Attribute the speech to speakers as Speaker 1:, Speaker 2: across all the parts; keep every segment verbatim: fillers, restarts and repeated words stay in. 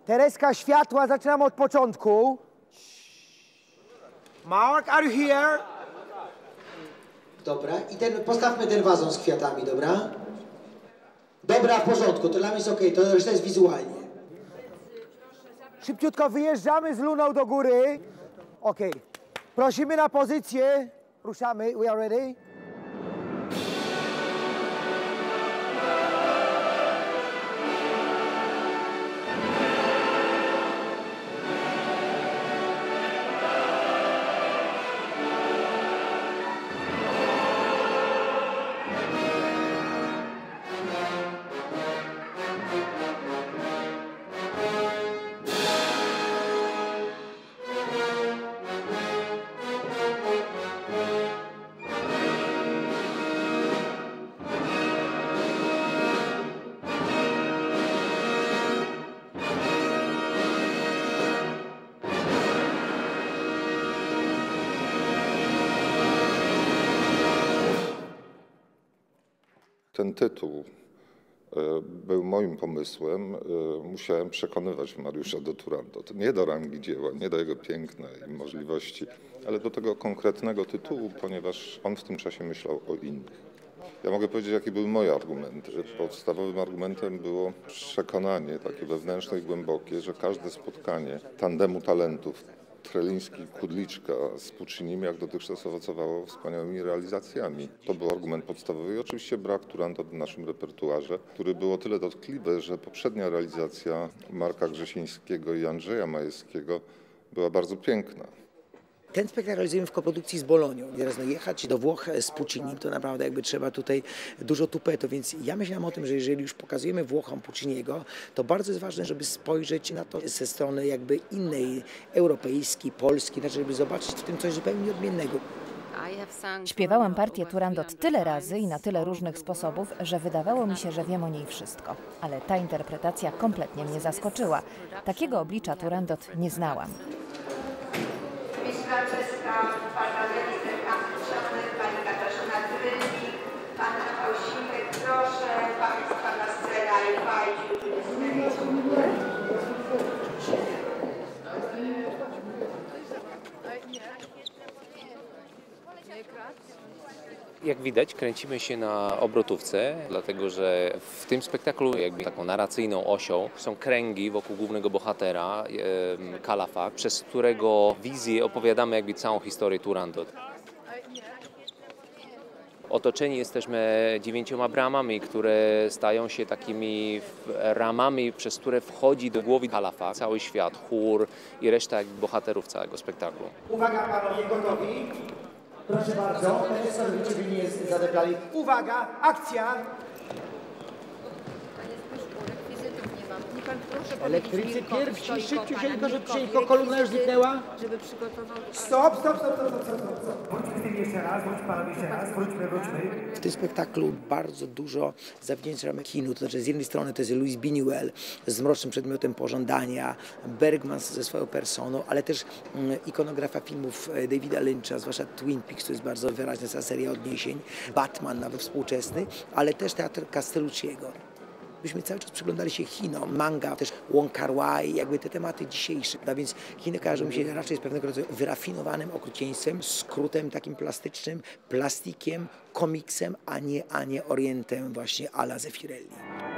Speaker 1: Tereska, światła, zaczynam od początku. Mark, are you here?
Speaker 2: Dobra, i ten, postawmy ten wazon z kwiatami, dobra? Dobra, w porządku, to dla mnie jest okej, okay, to reszta jest wizualnie.
Speaker 1: Szybciutko wyjeżdżamy z Luną do góry. Okej, okay. Prosimy na pozycję. Ruszamy, we are ready?
Speaker 3: Ten tytuł był moim pomysłem. Musiałem przekonywać Mariusza do Turandot. Nie do rangi dzieła, nie do jego piękna i możliwości, ale do tego konkretnego tytułu, ponieważ on w tym czasie myślał o innych. Ja mogę powiedzieć, jakie były moje argumenty. Że podstawowym argumentem było przekonanie takie wewnętrzne i głębokie, że każde spotkanie tandemu talentów Treliński, Kudliczka z Puccinim, jak dotychczas owocowało wspaniałymi realizacjami. To był argument podstawowy i oczywiście brak Turandot w naszym repertuarze, który był o tyle dotkliwy, że poprzednia realizacja Marka Grzesińskiego i Andrzeja Majewskiego była bardzo piękna.
Speaker 2: Ten spektakl realizujemy w koprodukcji z Bolonią. Teraz no, jechać do Włoch z Puccinim, to naprawdę jakby trzeba tutaj dużo tupetu, więc ja myślałem o tym, że jeżeli już pokazujemy Włochom Pucciniego, to bardzo jest ważne, żeby spojrzeć na to ze strony jakby innej, europejskiej, polskiej, znaczy żeby zobaczyć w tym coś zupełnie odmiennego.
Speaker 4: Śpiewałam partię Turandot tyle razy i na tyle różnych sposobów, że wydawało mi się, że wiem o niej wszystko. Ale ta interpretacja kompletnie mnie zaskoczyła. Takiego oblicza Turandot nie znałam.
Speaker 5: Franceska, pana realizatorka, szanunek, pani Katarzyna Grylnik, pan Rafał Simek, proszę państwa na scenę i fajdziu,
Speaker 6: Jak widać, kręcimy się na obrotówce, dlatego że w tym spektaklu jakby taką narracyjną osią są kręgi wokół głównego bohatera, e, Kalafak, przez którego wizję opowiadamy jakby całą historię Turandot. Otoczeni jesteśmy dziewięcioma bramami, które stają się takimi ramami, przez które wchodzi do głowy Kalafak cały świat, chór i reszta bohaterów całego spektaklu.
Speaker 1: Uwaga panowie, gotowi? Proszę bardzo, teraz sobie ciebie nie jest zadeplali. Uwaga, akcja! Elektrycy pierwsi, szybciusieńko, żeby przyjęli, kolumna już zniknęła.
Speaker 5: Żeby przygotował...
Speaker 1: Stop, stop, stop, stop, stop, stop, stop.
Speaker 7: Wróćmy z tym jeszcze raz, wróćmy panowie jeszcze raz, wróćmy, wróćmy.
Speaker 2: W tym spektaklu bardzo dużo zawdzięczamy kinu, to znaczy z jednej strony to jest Louis Buñuel z Mrocznym Przedmiotem Pożądania, Bergman ze swoją personą, ale też mm, ikonografa filmów Davida Lyncha, zwłaszcza Twin Peaks, to jest bardzo wyraźna ta seria odniesień, Batman nawet współczesny, ale też teatr Castellucciego. Myśmy cały czas przyglądali się Chinom, manga, też Wong Kar-wai, jakby te tematy dzisiejsze. A więc Chiny kojarzą mi się raczej z pewnego rodzaju wyrafinowanym okrucieństwem, skrótem takim plastycznym, plastikiem, komiksem, a nie, a nie orientem właśnie à la Zeffirelli.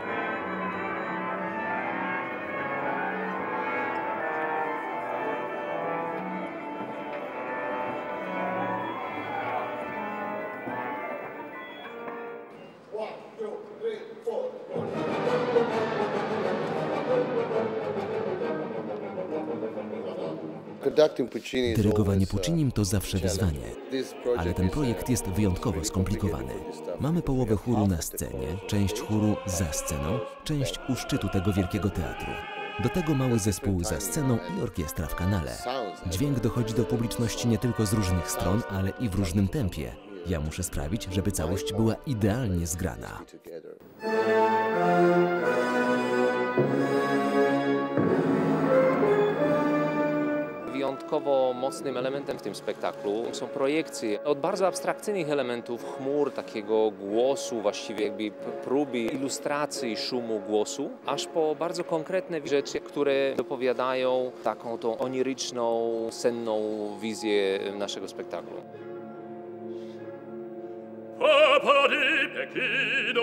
Speaker 8: Dyrygowanie Puccinim to zawsze wyzwanie, ale ten projekt jest wyjątkowo skomplikowany. Mamy połowę chóru na scenie, część chóru za sceną, część u szczytu tego wielkiego teatru. Do tego mały zespół za sceną i orkiestra w kanale. Dźwięk dochodzi do publiczności nie tylko z różnych stron, ale i w różnym tempie. Ja muszę sprawić, żeby całość była idealnie zgrana.
Speaker 6: wyjątkowo mocnym elementem w tym spektaklu są projekcje. Od bardzo abstrakcyjnych elementów chmur, takiego głosu, właściwie jakby próby ilustracji szumu głosu, aż po bardzo konkretne rzeczy, które dopowiadają taką tą oniryczną, senną wizję naszego spektaklu.
Speaker 9: Papa di Pechino.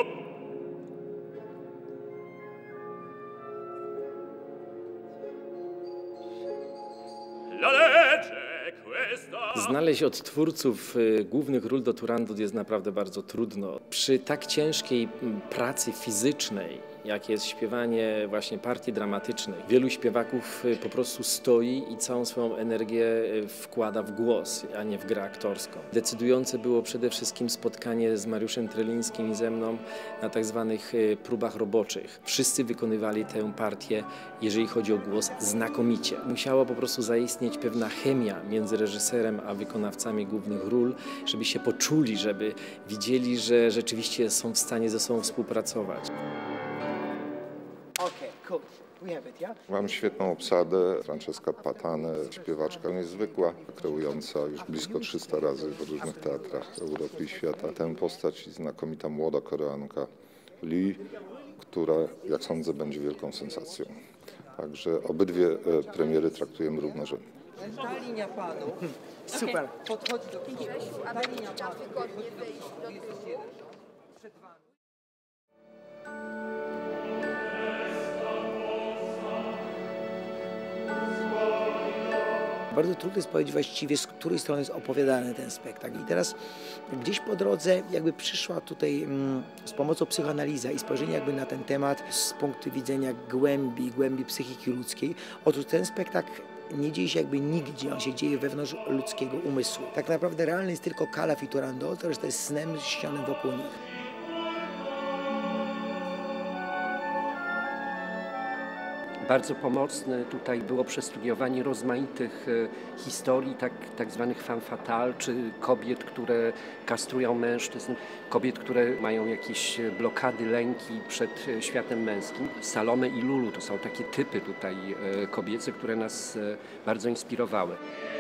Speaker 9: La legge questa.
Speaker 10: Znaleźć odtwórców y, głównych ról do Turandot jest naprawdę bardzo trudno. Przy tak ciężkiej m, pracy fizycznej, jak jest śpiewanie właśnie partii dramatycznych, wielu śpiewaków y, po prostu stoi i całą swoją energię y, wkłada w głos, a nie w grę aktorską. Decydujące było przede wszystkim spotkanie z Mariuszem Trelińskim i ze mną na tak zwanych y, próbach roboczych. Wszyscy wykonywali tę partię, jeżeli chodzi o głos, znakomicie. Musiała po prostu zaistnieć pewna chemia między reżyserem a wykonawcami głównych ról, żeby się poczuli, żeby widzieli, że rzeczywiście są w stanie ze sobą współpracować.
Speaker 1: Okay, cool. We have it, yeah?
Speaker 3: Mam świetną obsadę, Francesca Patane, śpiewaczka niezwykła, kreująca już blisko trzysta razy w różnych teatrach Europy i świata. Tę postać i znakomita młoda Koreanka Lee, która, jak sądzę, będzie wielką sensacją. Także obydwie premiery traktujemy równorzędnie.
Speaker 11: Ta linia panu.
Speaker 1: Super.
Speaker 11: Podchodzi do Grzesiu, a ta linia panu.
Speaker 2: Bardzo trudno jest powiedzieć właściwie, z której strony jest opowiadany ten spektakl. I teraz gdzieś po drodze jakby przyszła tutaj mm, z pomocą psychoanaliza i spojrzenia jakby na ten temat z punktu widzenia głębi, głębi psychiki ludzkiej. Otóż ten spektakl nie dzieje się jakby nigdzie, on się dzieje wewnątrz ludzkiego umysłu. Tak naprawdę realny jest tylko Calaf i Turandot, to jest snem śnionym wokół nich.
Speaker 12: Bardzo pomocne tutaj było przestudiowanie rozmaitych historii, tak, tak zwanych femme fatale, czy kobiet, które kastrują mężczyzn, kobiet, które mają jakieś blokady, lęki przed światem męskim. Salome i Lulu to są takie typy tutaj kobiece, które nas bardzo inspirowały.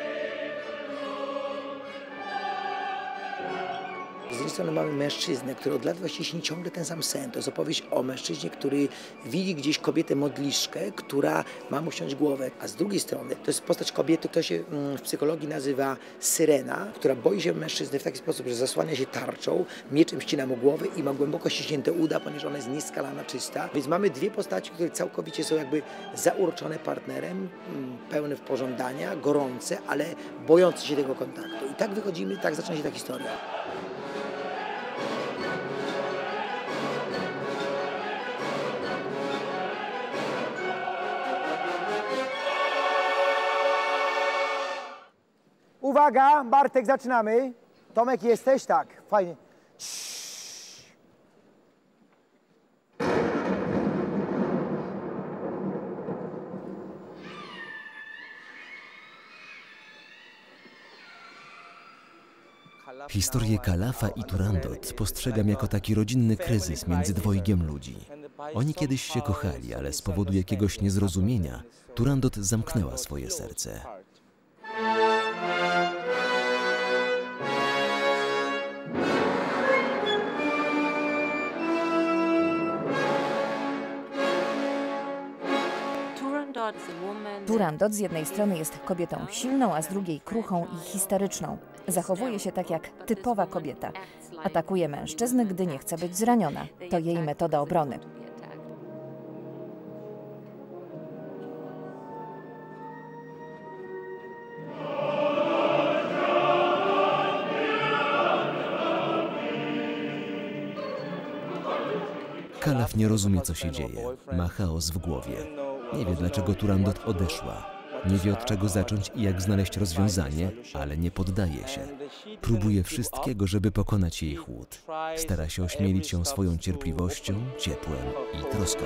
Speaker 2: Z jednej strony mamy mężczyznę, który od lat właściwie śni ciągle ten sam sen. To jest opowieść o mężczyźnie, który widzi gdzieś kobietę modliszkę, która ma mu ściąć głowę. A z drugiej strony to jest postać kobiety, która się w psychologii nazywa syrena, która boi się mężczyzny w taki sposób, że zasłania się tarczą, mieczem ścina mu głowę i ma głęboko ściśnięte uda, ponieważ ona jest nieskalana, czysta. Więc mamy dwie postaci, które całkowicie są jakby zauroczone partnerem, pełne pożądania, gorące, ale bojące się tego kontaktu. I tak wychodzimy, tak zaczyna się ta historia.
Speaker 1: Uwaga, Bartek, zaczynamy. Tomek, jesteś? Tak, fajnie. Ciii.
Speaker 8: Historię Calafa i Turandot postrzegam jako taki rodzinny kryzys między dwojgiem ludzi. Oni kiedyś się kochali, ale z powodu jakiegoś niezrozumienia Turandot zamknęła swoje serce.
Speaker 4: Turandot z jednej strony jest kobietą silną, a z drugiej kruchą i histeryczną. Zachowuje się tak jak typowa kobieta. Atakuje mężczyzn, gdy nie chce być zraniona. To jej metoda obrony.
Speaker 8: Calaf nie rozumie, co się dzieje. Ma chaos w głowie. Nie wie, dlaczego Turandot odeszła. Nie wie, od czego zacząć i jak znaleźć rozwiązanie, ale nie poddaje się. Próbuje wszystkiego, żeby pokonać jej chłód. Stara się ośmielić ją swoją cierpliwością, ciepłem i troską.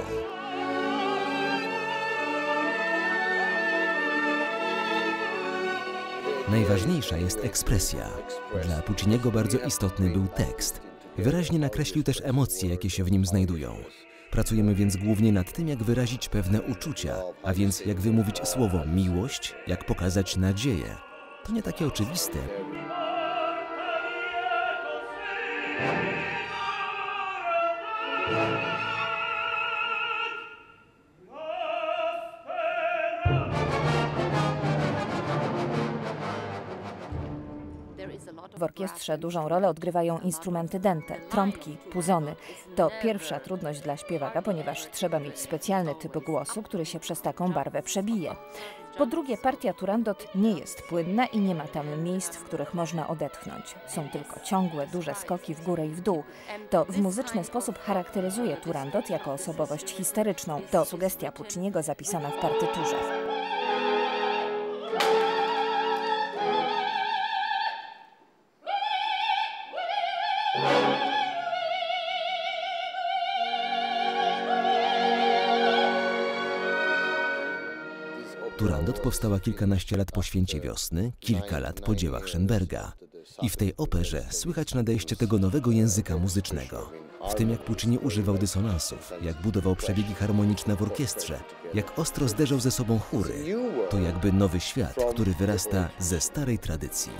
Speaker 8: Najważniejsza jest ekspresja. Dla Pucciniego bardzo istotny był tekst. Wyraźnie nakreślił też emocje, jakie się w nim znajdują. Pracujemy więc głównie nad tym, jak wyrazić pewne uczucia, a więc jak wymówić słowo miłość, jak pokazać nadzieję. To nie takie oczywiste.
Speaker 4: W orkiestrze dużą rolę odgrywają instrumenty dęte, trąbki, puzony. To pierwsza trudność dla śpiewaka, ponieważ trzeba mieć specjalny typ głosu, który się przez taką barwę przebije. Po drugie, partia turandot nie jest płynna i nie ma tam miejsc, w których można odetchnąć. Są tylko ciągłe, duże skoki w górę i w dół. To w muzyczny sposób charakteryzuje turandot jako osobowość histeryczną. To sugestia Pucciniego zapisana w partyturze.
Speaker 8: Turandot powstała kilkanaście lat po Święcie Wiosny, kilka lat po dziełach Schönberga. I w tej operze słychać nadejście tego nowego języka muzycznego. W tym, jak Puccini używał dysonansów, jak budował przebiegi harmoniczne w orkiestrze, jak ostro zderzał ze sobą chóry. To jakby nowy świat, który wyrasta ze starej tradycji.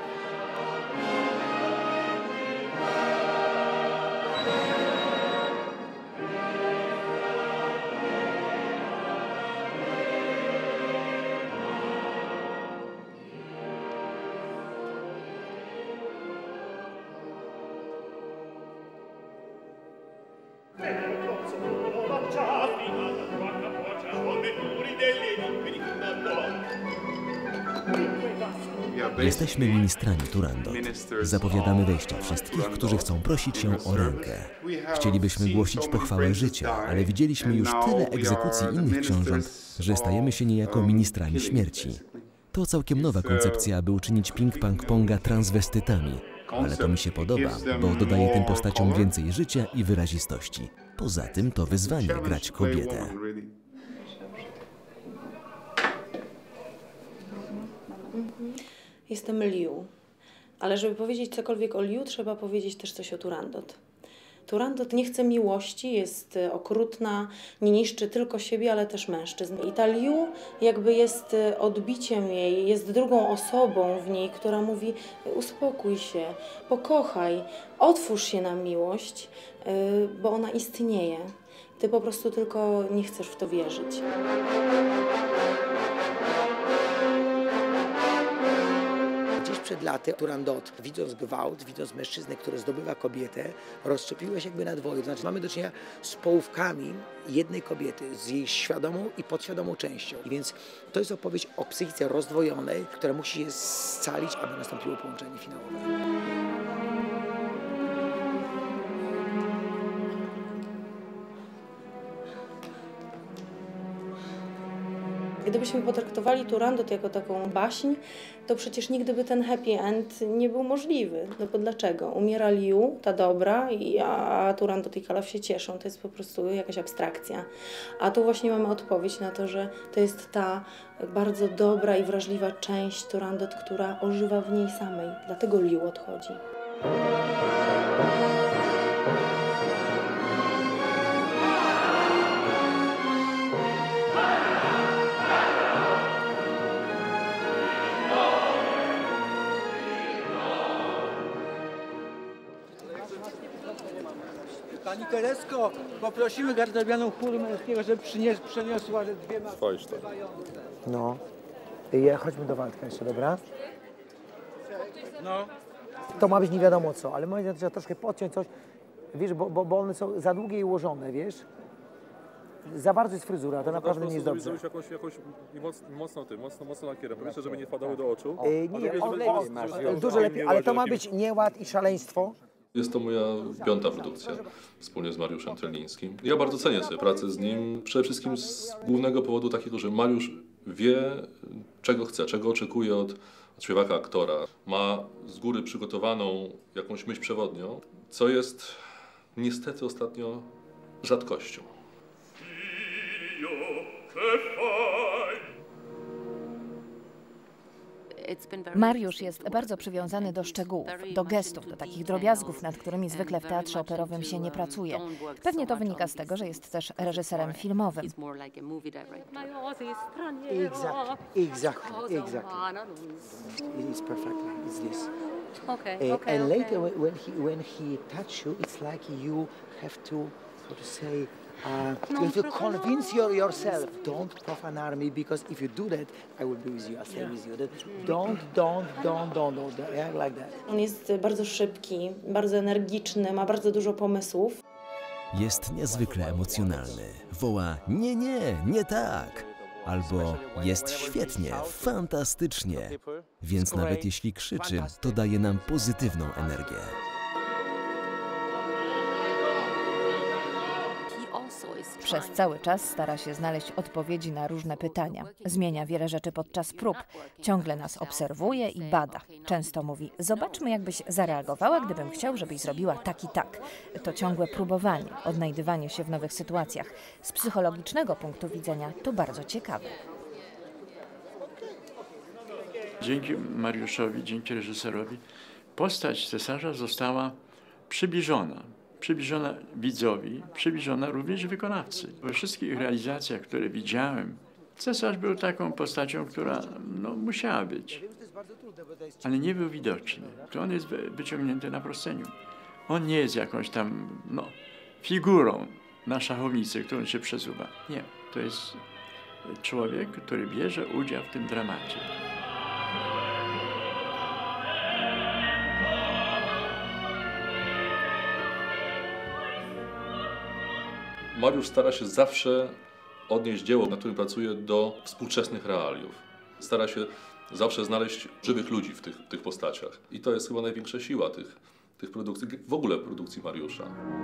Speaker 8: Jesteśmy ministrami Turandot. Zapowiadamy wejścia wszystkich, którzy chcą prosić się o rękę. Chcielibyśmy głosić pochwałę życia, ale widzieliśmy już tyle egzekucji innych książąt, że stajemy się niejako ministrami śmierci. To całkiem nowa koncepcja, aby uczynić ping-pong-ponga transwestytami. Ale to mi się podoba, bo dodaje tym postaciom więcej życia i wyrazistości. Poza tym to wyzwanie grać kobietę.
Speaker 13: Jestem Liu, ale żeby powiedzieć cokolwiek o Liu, trzeba powiedzieć też coś o Turandot. Turandot nie chce miłości, jest okrutna, nie niszczy tylko siebie, ale też mężczyzn. I ta Liu jakby jest odbiciem jej, jest drugą osobą w niej, która mówi: uspokój się, pokochaj, otwórz się na miłość, bo ona istnieje. Ty po prostu tylko nie chcesz w to wierzyć.
Speaker 2: Przed laty Turandot, widząc gwałt, widząc mężczyznę, który zdobywa kobietę, rozszczepiła się jakby na dwoje. To znaczy mamy do czynienia z połówkami jednej kobiety, z jej świadomą i podświadomą częścią. I więc to jest opowieść o psychice rozdwojonej, która musi się scalić, aby nastąpiło połączenie finałowe.
Speaker 13: Gdybyśmy potraktowali Turandot jako taką baśń, to przecież nigdy by ten happy end nie był możliwy. No bo dlaczego? Umiera Liu, ta dobra, i, a Turandot i Kalaf się cieszą. To jest po prostu jakaś abstrakcja. A tu właśnie mamy odpowiedź na to, że to jest ta bardzo dobra i wrażliwa część Turandot, która ożywa w niej samej. Dlatego Liu odchodzi.
Speaker 7: Pani Teresko, poprosimy garderobianą chórę męskiego, żeby przynies, przeniosła dwiema...
Speaker 1: No. I chodźmy do Waldka jeszcze, dobra?
Speaker 7: No.
Speaker 1: To ma być nie wiadomo co, ale moim zdaniem trzeba troszkę podciąć coś, wiesz, bo, bo, bo one są za długie i ułożone, wiesz? Za bardzo jest fryzura, to naprawdę nie jest dobrze.
Speaker 14: Zrobić jakąś, jakąś mocno, mocno tym, mocno, mocno lakierem. Myślę, żeby nie wpadały do oczu.
Speaker 1: Yy, nie, ale o, lepiej, masz, dużo lepiej, ale to ma być nieład i szaleństwo.
Speaker 15: Jest to moja piąta produkcja wspólnie z Mariuszem Trelińskim. Ja bardzo cenię sobie pracę z nim, przede wszystkim z głównego powodu takiego, że Mariusz wie, czego chce, czego oczekuje od, od śpiewaka, aktora. Ma z góry przygotowaną jakąś myśl przewodnią, co jest niestety ostatnio rzadkością.
Speaker 4: Mariusz jest bardzo przywiązany do szczegółów, do gestów, do takich drobiazgów, nad którymi zwykle w teatrze operowym się nie pracuje. Pewnie to wynika z tego, że jest też reżyserem filmowym.
Speaker 1: Exactly, exactly, exactly. It is perfect. It's this.
Speaker 16: Okay,
Speaker 1: Uh,
Speaker 16: okay,
Speaker 1: and later,
Speaker 16: okay.
Speaker 1: when he when he touch you, it's like you have to, how to say, uh, you have to convince your, yourself. Don't profane me, because if you do that, I will be with you. I'll stay with you. That, don't, don't, don't, don't, don't. Yeah, like that.
Speaker 13: On jest bardzo szybki, bardzo energiczny, ma bardzo dużo pomysłów.
Speaker 8: Jest niezwykle emocjonalny. Woła nie, nie, nie tak. Albo jest świetnie, fantastycznie. Więc nawet jeśli krzyczy, to daje nam pozytywną energię.
Speaker 4: Przez cały czas stara się znaleźć odpowiedzi na różne pytania. Zmienia wiele rzeczy podczas prób. Ciągle nas obserwuje i bada. Często mówi, zobaczmy, jakbyś zareagowała, gdybym chciał, żebyś zrobiła tak i tak. To ciągłe próbowanie, odnajdywanie się w nowych sytuacjach. Z psychologicznego punktu widzenia to bardzo ciekawe.
Speaker 17: Dzięki Mariuszowi, dzięki reżyserowi, postać cesarza została przybliżona. Przybliżona widzowi, przybliżona również wykonawcy. We wszystkich realizacjach, które widziałem, cesarz był taką postacią, która no, musiała być, ale nie był widoczny. To on jest wyciągnięty na proscenium. On nie jest jakąś tam no, figurą na szachownicy, którą się przesuwa. Nie, to jest człowiek, który bierze udział w tym dramacie.
Speaker 15: Mariusz stara się zawsze odnieść dzieło, na którym pracuje, do współczesnych realiów. Stara się zawsze znaleźć żywych ludzi w tych, tych postaciach. I to jest chyba największa siła tych, tych produkcji, w ogóle produkcji Mariusza.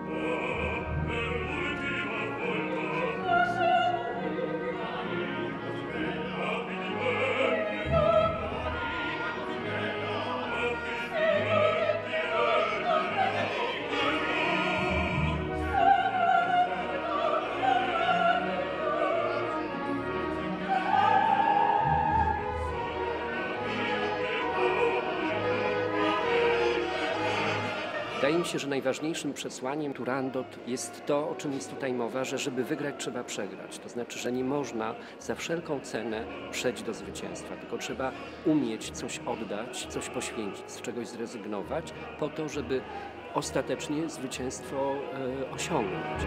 Speaker 12: Wydaje mi się, że najważniejszym przesłaniem Turandot jest to, o czym jest tutaj mowa, że żeby wygrać, trzeba przegrać. To znaczy, że nie można za wszelką cenę przejść do zwycięstwa, tylko trzeba umieć coś oddać, coś poświęcić, z czegoś zrezygnować, po to, żeby ostatecznie zwycięstwo e, osiągnąć.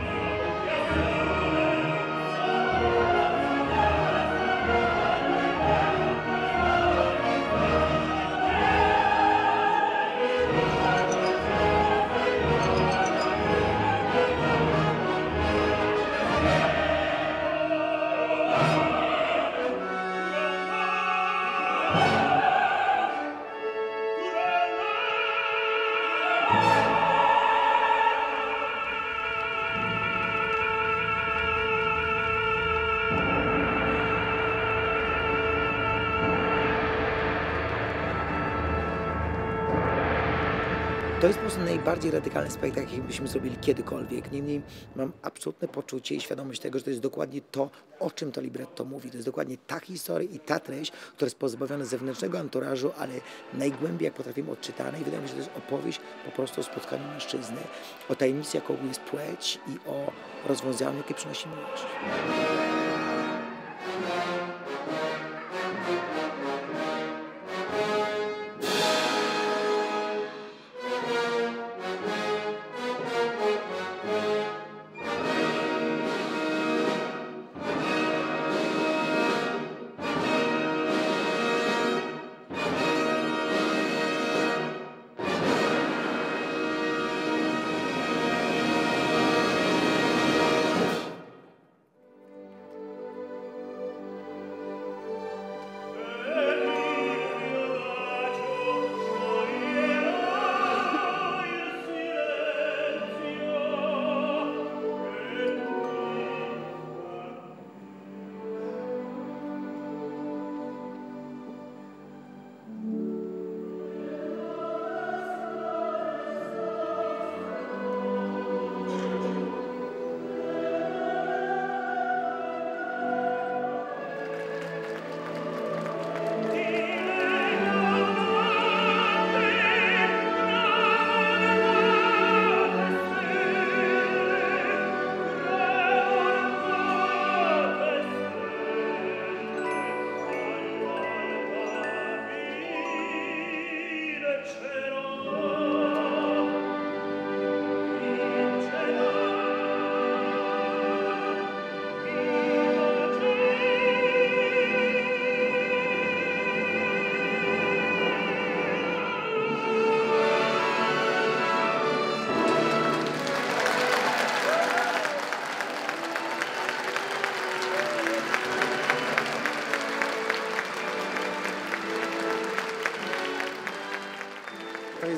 Speaker 2: To jest po prostu najbardziej radykalny spektakl, jaki byśmy zrobili kiedykolwiek. Niemniej mam absolutne poczucie i świadomość tego, że to jest dokładnie to, o czym to libretto mówi. To jest dokładnie ta historia i ta treść, która jest pozbawiona zewnętrznego anturażu, ale najgłębiej, jak potrafimy, odczytane. I wydaje mi się, że to jest opowieść po prostu o spotkaniu mężczyzny, o tajemnicy, jaką jest płeć i o rozwiązaniu, jakie przynosi miłość.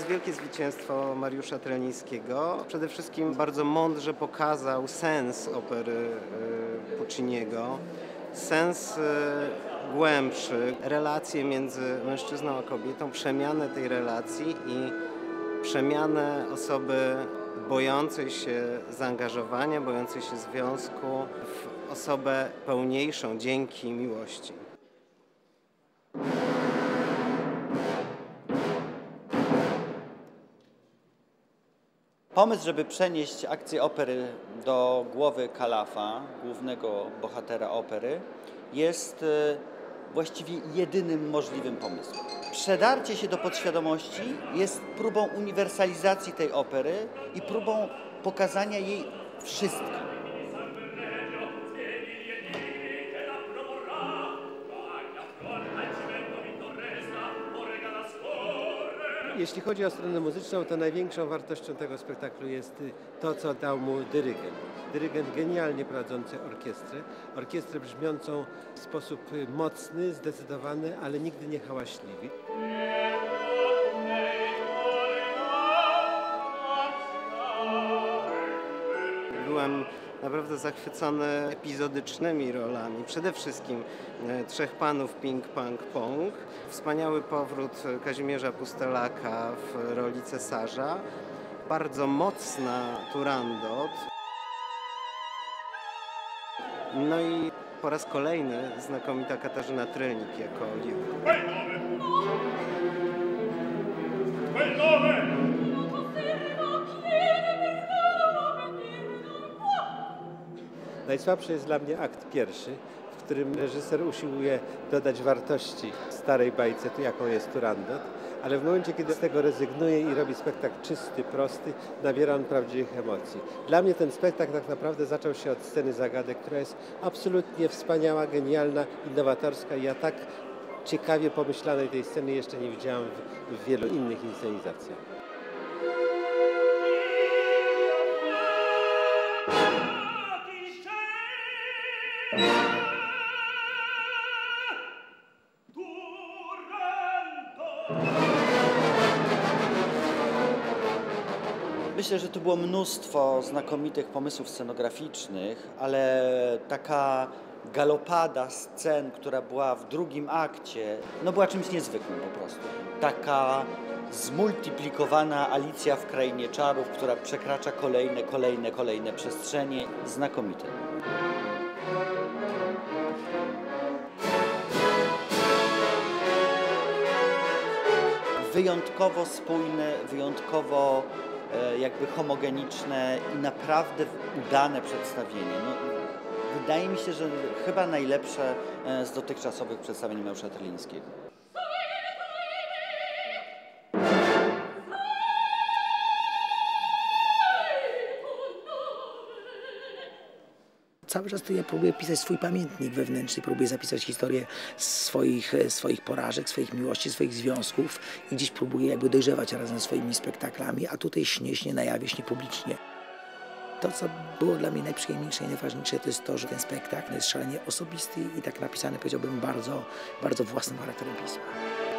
Speaker 16: wielkie zwycięstwo Mariusza Trelińskiego. Przede wszystkim bardzo mądrze pokazał sens opery Pucciniego, sens głębszy, relacje między mężczyzną a kobietą, przemianę tej relacji i przemianę osoby bojącej się zaangażowania, bojącej się związku w osobę pełniejszą dzięki miłości.
Speaker 18: Pomysł, żeby przenieść akcję opery do głowy Kalafa, głównego bohatera opery, jest właściwie jedynym możliwym pomysłem. Przedarcie się do podświadomości jest próbą uniwersalizacji tej opery i próbą pokazania jej wszystkim.
Speaker 19: Jeśli chodzi o stronę muzyczną, to największą wartością tego spektaklu jest to, co dał mu dyrygent. Dyrygent genialnie prowadzący orkiestrę, orkiestrę brzmiącą w sposób mocny, zdecydowany, ale nigdy nie hałaśliwy.
Speaker 16: Byłem naprawdę zachwycony epizodycznymi rolami. Przede wszystkim Trzech Panów Ping Pong Pong. Wspaniały powrót Kazimierza Pustelaka w roli cesarza. Bardzo mocna Turandot. No i po raz kolejny znakomita Katarzyna Trylnik jako Liu.
Speaker 19: Najsłabszy jest dla mnie akt pierwszy, w którym reżyser usiłuje dodać wartości starej bajce, jaką jest Turandot, ale w momencie, kiedy z tego rezygnuje i robi spektakl czysty, prosty, nabiera on prawdziwych emocji. Dla mnie ten spektakl tak naprawdę zaczął się od sceny zagadek, która jest absolutnie wspaniała, genialna, innowatorska i ja tak ciekawie pomyślanej tej sceny jeszcze nie widziałam w, w wielu innych inscenizacjach.
Speaker 18: Myślę, że tu było mnóstwo znakomitych pomysłów scenograficznych, ale taka galopada scen, która była w drugim akcie, no była czymś niezwykłym po prostu. Taka zmultiplikowana Alicja w Krainie Czarów, która przekracza kolejne, kolejne, kolejne przestrzenie. Znakomite. Wyjątkowo spójne, wyjątkowo jakby homogeniczne i naprawdę udane przedstawienie. No, wydaje mi się, że chyba najlepsze z dotychczasowych przedstawień Mariusza Trelińskiego.
Speaker 2: Cały czas to ja próbuję pisać swój pamiętnik wewnętrzny, próbuję zapisać historię swoich, swoich porażek, swoich miłości, swoich związków i gdzieś próbuję jakby dojrzewać razem ze swoimi spektaklami, a tutaj śnie, śnie na jawie, śnie publicznie. To, co było dla mnie najprzyjemniejsze i najważniejsze, to jest to, że ten spektakl jest szalenie osobisty i tak napisany, powiedziałbym, bardzo, bardzo własnym charakterem pisma.